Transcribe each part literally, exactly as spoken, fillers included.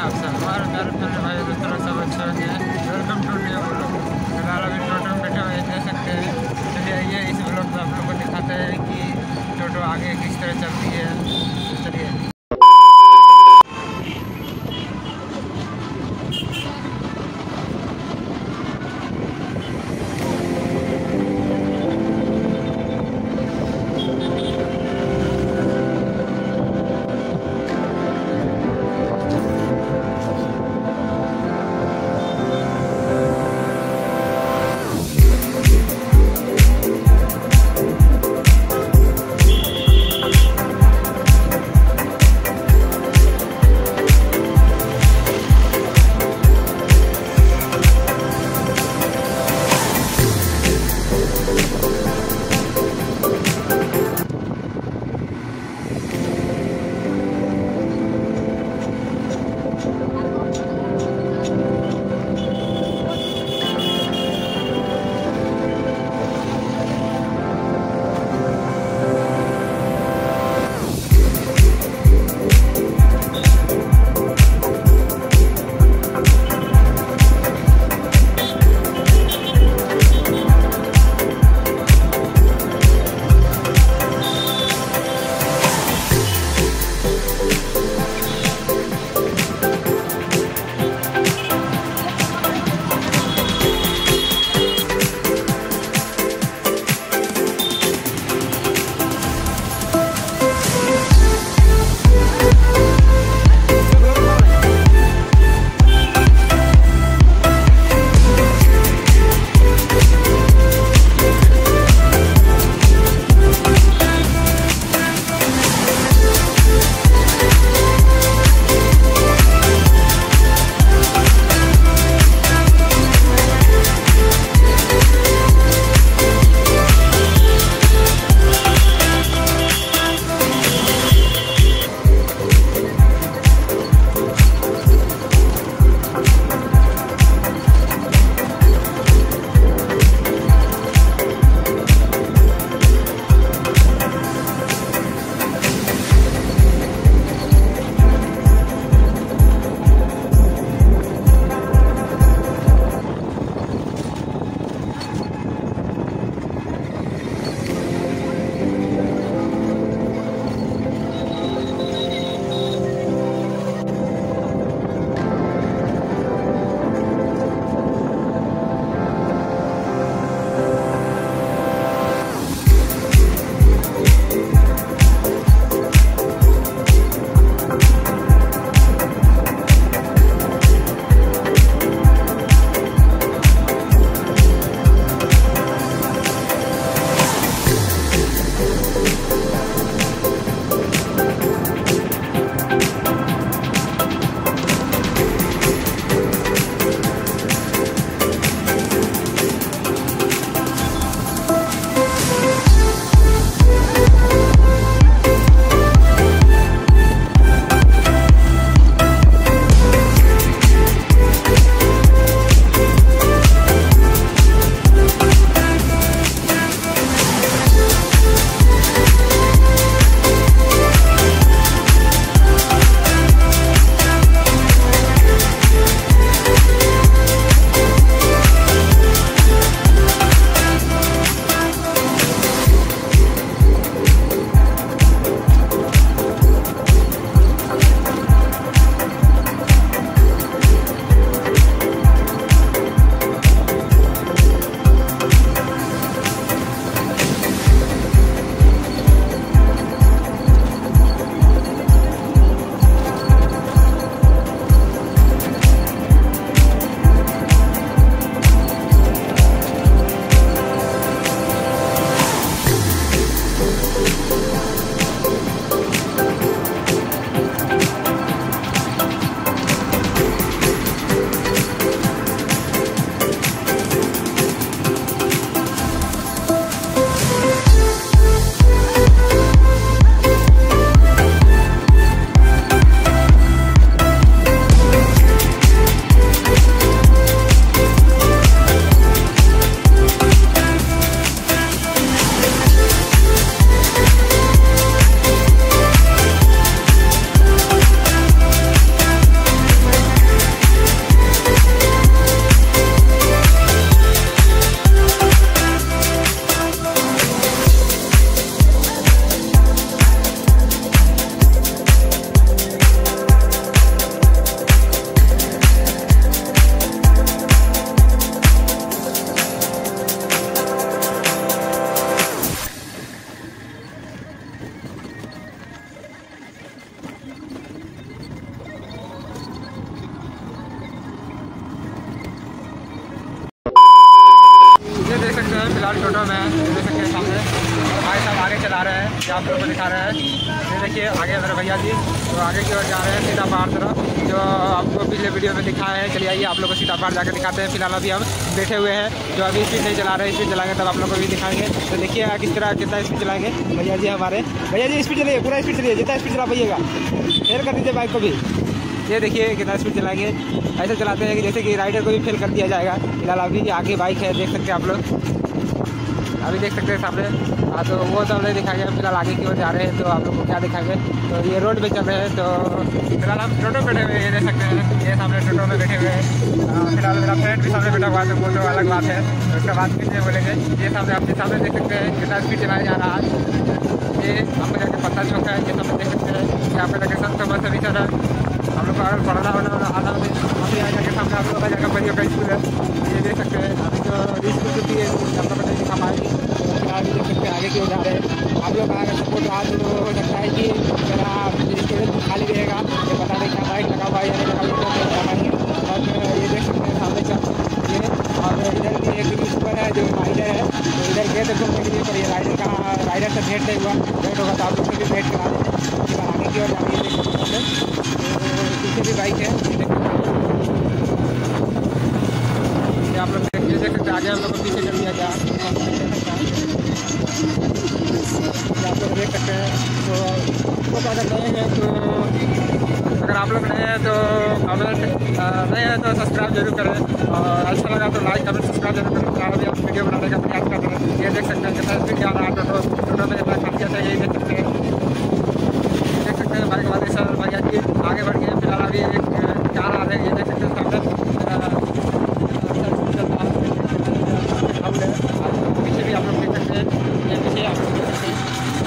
आप सब हमारे प्यारे प्यारे भाई मित्रों सब अच्छे होंगे। Welcome to new blog. फिलहाल अभी टोटो में बैठे हुए देख सकते हैं। चलिए आइए इस ब्लॉग में आप लोग को दिखाते हैं कि टोटो आगे किस तरह चलती है। चलिए सीतापाड़ टोटो में देख सकते हैं सामने भाई साहब आगे चला रहे हैं, जो आप लोग को दिखा रहे हैं। ये देखिए आगे मेरे भैया जी तो आगे की ओर जा रहे हैं सीतापाड़ तरफ, जो आपको पिछले वीडियो में दिखाए हैं। चलिए आइए आप लोग को सीतापाड़ जाकर दिखाते हैं। फिलहाल अभी हम बैठे हुए हैं, जो अभी स्पीड नहीं चला रहे हैं, स्पीड चलाएंगे तब आप लोग को भी दिखाएंगे। तो देखिए किस तरह कितना स्पीड चलाएंगे भैया जी हमारे। भैया जी स्पीड चलिए, पूरा स्पीड चलिए, जितना स्पीड चला पाइएगा फेल कर दीजिए बाइक को भी। ये देखिए कितना स्पीड चलाएंगे, ऐसे चलाते हैं कि जैसे कि राइडर को भी फेल कर दिया जाएगा। फिलहाल अभी आगे बाइक है, देख सकते हैं आप लोग, अभी देख सकते हैं सामने। हाँ तो वो सब नहीं दिखाएंगे, फिलहाल आगे की ओर जा रहे हैं। तो आप लोग को क्या दिखाएंगे, तो ये रोड पे चल रहे हैं। तो फिलहाल हम टोटो बैठे हुए ये देख सकते हैं, ये सामने टोटो में बैठे हुए हैं। फिलहाल मेरा फ्रेंड भी सामने बैठा हुआ है, तो वो तो अलग बात है, तो उसका बात कितने बोलेंगे। ये सामने आपके सामने देख सकते हैं कितना स्पीड चलाया जा रहा है। ये आपको जाके पत्ता चौक है, ये सामने देख सकते हैं कि आपका जाके संत बस अभी चल रहा है। हम लोग को अगर पढ़ना होना आधा में अभी आ जाके सामने आप लोग का जाकर परियों का स्कूल है, ये देख सकते हैं। अभी जो स्कूल छुट्टी है आप लोग नहीं दिखा पाएगी, फिलहाल देख सकते हैं आगे की ओर जा रहे हैं। आप लोग का अगर सपोर्ट रहा तो हो सकता है कि मेरा स्टूडेंट खाली रहेगा, ये पता नहीं क्या बाइक लगा हुआ है या नहीं लगा हुआ है, पता नहीं। और ये देख सकते हैं सामने चल ये, और इधर भी एक यूट्यूबर है जो राइडर है, तो इधर गए थे घूमने के लिए, पर ये राइडर का राइडर से भेंट नहीं हुआ। भेंट होगा तो आप लोग से भी भेंट करा दें। फिर आगे की ओर जा रही है, देख सकते हैं पीछे भी बाइक है, ये आप लोग देख सकते हैं। आगे हम लोग को पीछे कर दिया गया, आप लोग देख सकते हैं। तो वो अगर नए हैं तो अगर आप लोग नए हैं तो कमेंट नए हैं तो सब्सक्राइब जरूर करें, और अच्छा लगा तो लाइक कमेंट सब्सक्राइब जरूर करें। फिलहाल अभी हम वीडियो बनाने का प्रयास कर रहे हैं। ये देख सकते हैं कितना स्पीड जा रहा है टोटो, टोटो में कितना खासियत है, यही देख सकते हैं। देख सकते हैं बाइक वाले सर भैया जी आगे बढ़ गए। फिलहाल अभी एक कार आ रहे हैं, ये देख सकते हैं सामने पीछे भी आप लोग देख सकते हैं, ये पीछे आप लोग देख सकते हैं,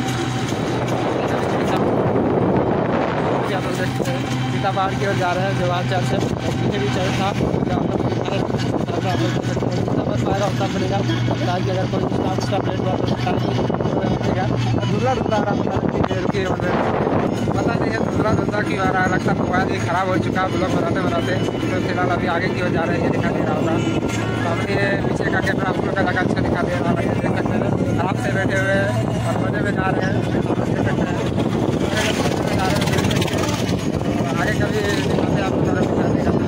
आप लोग देख सकते हैं सीतापाड़ की ओर जा रहे हैं, जो वहाँ चर्च है, पीछे भी चर्च था, जो आप लोग दिखा रहे हैं। आप लोग देख सकते हैं जितना बस पाएगा उतना मिलेगा, ताकि अगर कोई स्टाफ स्टाफ प्लेट हुआ तो मिलेगा। धुंधला धुंधला आ रहा है, रुकी रोड में पता नहीं है धुंधला धुंधला क्यों आ रहा है, लगता मोबाइल ये खराब हो चुका है ब्लॉग बनाते बनाते। तो फिलहाल अभी आगे की ओर जा रहे हैं, ये दिखा दे रहा होगा सामने, ये पीछे का कैमरा आप लोग का लगा अच्छा दिखा दे रहा है, देख सकते हैं आराम से बैठे हुए हैं और मजे में जा रहे हैं, देख सकते हैं आगे कभी दिखाते आप लोग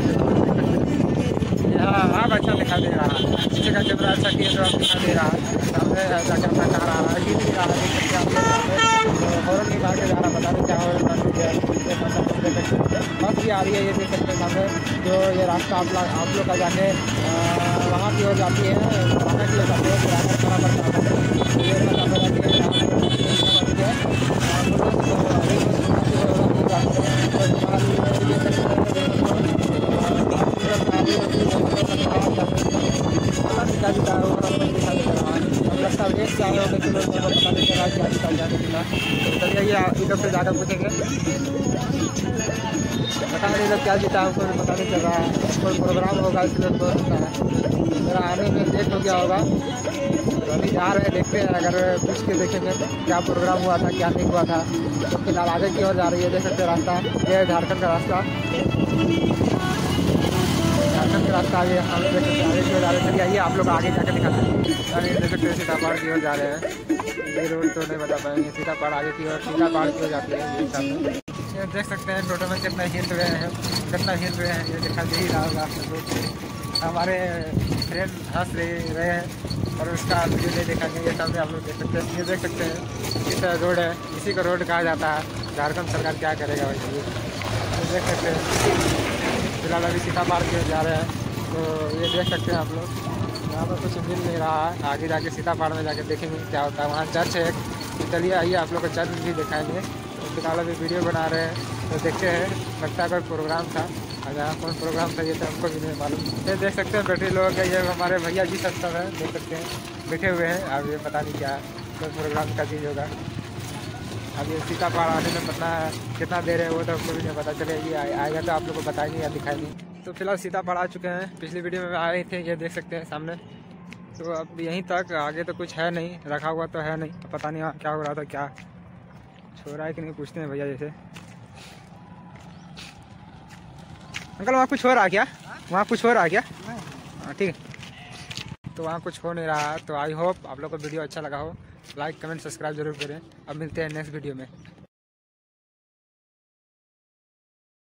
यहाँ आप अच्छा दिखाई दे रहा है, पीछे का कैमरा अच्छा किए तो आप दिखा दे रहा है, सामने जाके अपना कार आ रहा है, गिर रहा है, देख सकते हैं आप लोग हॉर्न निकाल के जा रहा है, पता नहीं क्या हो बस भी आ रही है। ये देख सकते हैं सामने जो ये रास्ता आप लोग आप लोग का जाके वहाँ की ओर जाती है, पुराना की ओर जाती है, पुराना बराबर ये सामने जाती चलिए इधर से जाकर पूछेंगे, पता नहीं इधर क्या जीता हमको पता नहीं चल रहा है, कोई प्रोग्राम होगा इसलिए हो सकता है मेरा आने में लेट हो गया होगा। तो अभी जा रहे हैं, देखते हैं अगर पूछ के देखेंगे क्या प्रोग्राम हुआ था क्या नहीं हुआ था। तो फिलहाल आगे की ओर जा रही है, देख सकते रास्ता ये झारखंड का रास्ता, झारखंड का रास्ता ये हम लोग देख सकते आगे की ओर जा रहे हैं। चलिए आइए आप लोग आगे जाकर दिखाते हैं। अरे देख सकते हैं सीतापाड़ की ओर जा रहे हैं, ये रोड तो नहीं बता पाएंगे, सीतापाड़ आगे की ओर सीतापाड़ की ओर जाती है। ये सामने ये देख सकते हैं टोटो में कितना हिल रहे हैं, कितना हिल रहे हैं, ये दिखा दे ही रहा होगा आप लोग को। हमारे फ्रेंड हंस रहे हैं और उसका वीडियो नहीं दिखाएंगे। ये सामने आप लोग देख सकते हैं, ये देख सकते हैं इस रोड है, इसी को रोड कहा जाता है। झारखंड सरकार क्या करेगा वैसे, ये देख सकते हैं। फिलहाल अभी सीतापाड़ की ओर जा रहे हैं, तो ये देख सकते हैं आप लोग, यहाँ पर कुछ मिल नहीं रहा है, आगे जाके सीतापाड़ में जाके देखेंगे क्या होता है। वहाँ चर्च है एक, चलिए आइए आप लोग को चर्च भी दिखाएंगे। तो फिलहाल अभी वीडियो बना रहे हैं, तो देखते हैं, लगता है कोई प्रोग्राम था, अगर कौन प्रोग्राम था ये तो हमको भी नहीं मालूम। ये देख सकते हैं बैठे लोग, ये हमारे भैया जी सब सब है, देख सकते हैं बैठे हुए हैं। अब ये पता नहीं क्या कोई प्रोग्राम का चीज़ होगा। अब ये सीतापाड़ आने में पता है कितना देर है वो तो हमको भी नहीं पता, चले ये आएगा तो आप लोग को बताएंगे या दिखाएंगे। तो फिलहाल सीतापाड़ आ चुके हैं, पिछली वीडियो में आए थे, ये देख सकते हैं सामने। तो अब यहीं तक, आगे तो कुछ है नहीं, रखा हुआ तो है नहीं, पता नहीं क्या हो रहा था, क्या छोड़ रहा है कि नहीं, पूछते हैं भैया जैसे। अंकल वहाँ कुछ हो रहा है क्या, वहाँ कुछ हो रहा है क्या? हाँ ठीक है। तो वहाँ कुछ हो नहीं रहा। तो आई होप आप लोग को वीडियो अच्छा लगा हो। लाइक कमेंट सब्सक्राइब जरूर करें। अब मिलते हैं नेक्स्ट वीडियो में।